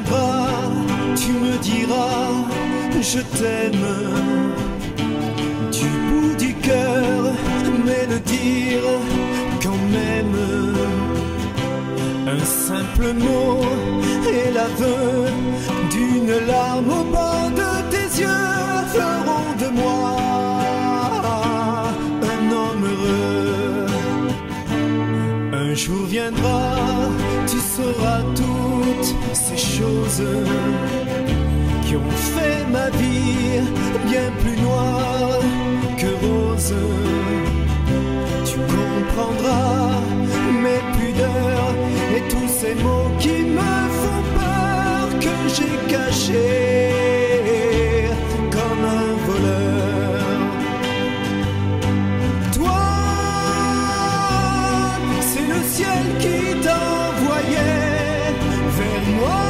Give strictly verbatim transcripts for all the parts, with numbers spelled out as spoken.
viendra, tu me diras je t'aime du bout du cœur, mais le dire quand même. Un simple mot et l'aveu d'une larme au bord de tes yeux feront de moi un homme heureux. Un jour viendra, tu sauras toutes ces choses qui ont fait ma vie bien plus noire que rose. Tu comprendras mes pudeurs et tous ces mots qui me font peur, que j'ai cachés comme un voleur. Toi, c'est le ciel qui t'envoyait vers moi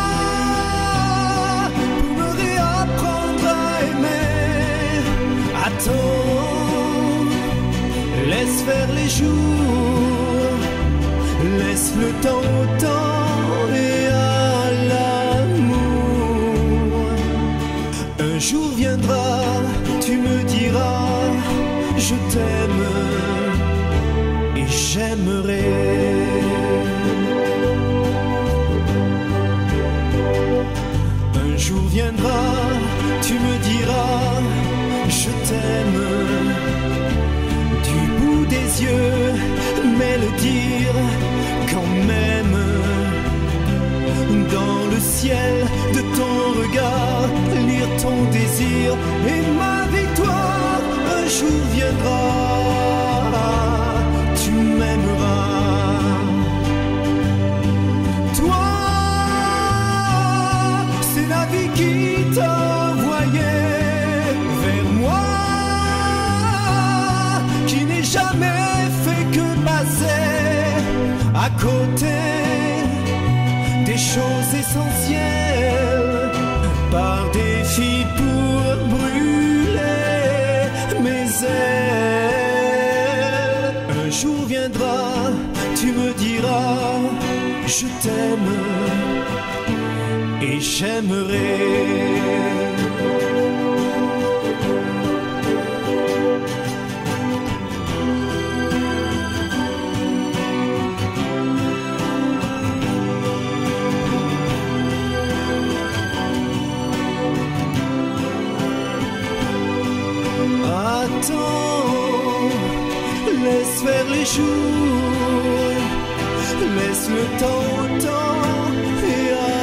pour me réapprendre à aimer. Attends, laisse faire les jours, laisse le temps au temps et à l'amour. Un jour viendra, tu me diras je t'aime et j'aimerai. Un jour viendra, tu me diras je t'aime du bout des yeux, mais le dire quand même. Dans le ciel de ton regard, lire ton désir et ma victoire. Un jour viendra, tu m'aimeras. Toi, c'est la vie qui t'envoyait vers moi, qui n'est jamais fait que passer à côté des choses essentielles, par défi pour brûler mes ailes. Un jour viendra, tu me diras je t'aime et j'aimerai. Attends, laisse faire les jours, laisse le temps au temps et à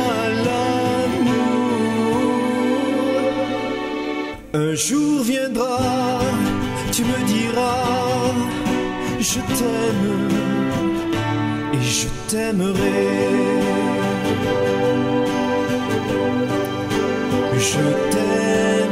l'amour. Un jour viendra, tu me diras je t'aime et je t'aimerai. Je t'aime.